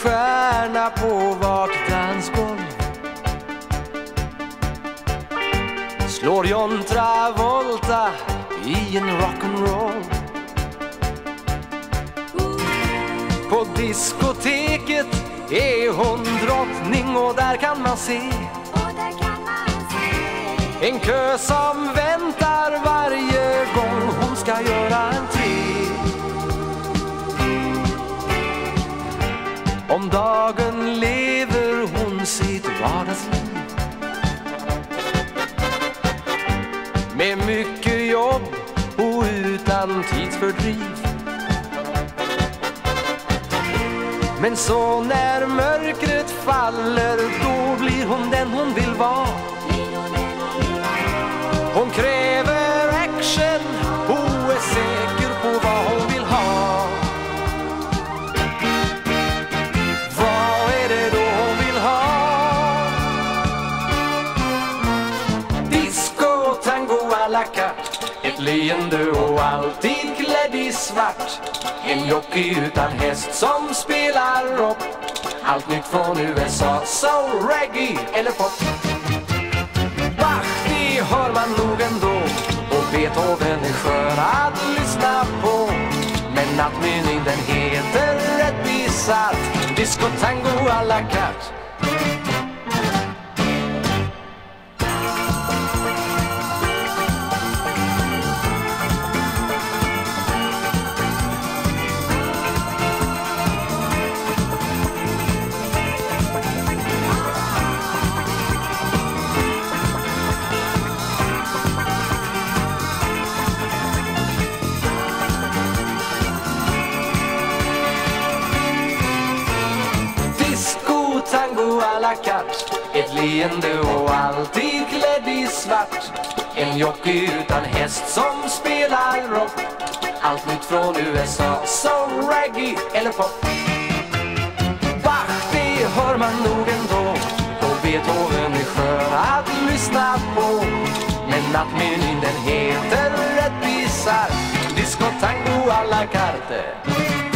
stjärna på vart dansgolv. Slår John Travolta i en rock'n'roll. På diskoteket är hon drottning och där kan man se en kö som väntar varje gång hon ska göra entré. Om dagen lever hon sitt vardagsliv med mycket jobb och utan tidsfördriv. Men så när mörkret faller, då blir hon den hon vill vara. Hon kräver action och är säker på vad hon vill ha. Vad är det då hon vill ha? Disco, tango, à la carte. Ett leende och alltid klädd i svart. En jockey utan häst som spelar rock. Allt nytt från USA, soul, reggae eller pop. Bach, det hör man nog ändå. Och Beethoven är skön att lyssna på. Men nattmynning den heter rätt bisarrt. Disco, tango, à la carte. Tango à la carte. Ett leende och alltid klädd i svart. En jockey utan häst som spelar rock. Allt nytt från USA, soul, reggae eller pop. Bach, det hör man nog ändå. Och Beethoven är skön att lyssna på. Men nattmenyn den heter rätt bisarrt. Disco, tango à la carte.